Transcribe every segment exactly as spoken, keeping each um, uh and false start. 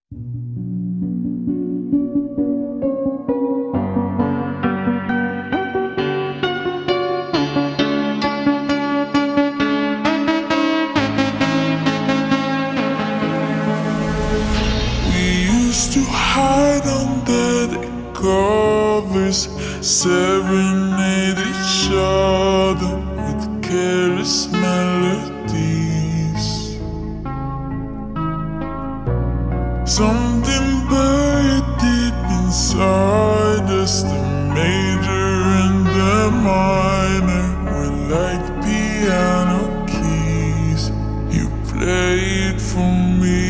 Used to hide under the covers, serenade each other with careless melodies. Something buried deep inside us, the major and the minor were like piano keys. You played for me.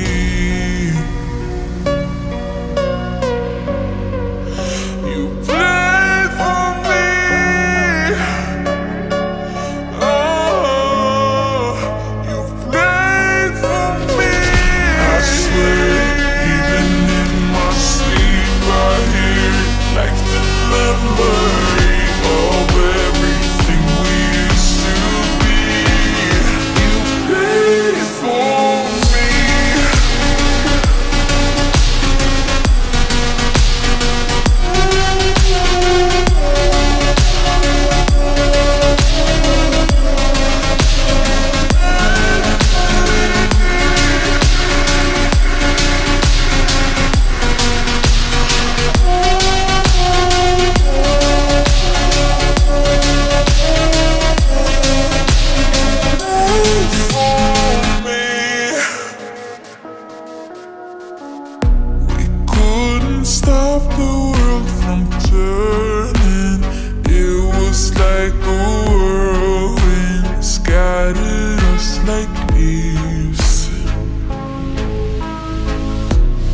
Stop the world from turning. It was like a whirlwind, scattered us like leaves.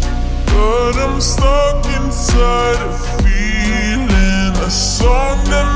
But I'm stuck inside a feeling, a song that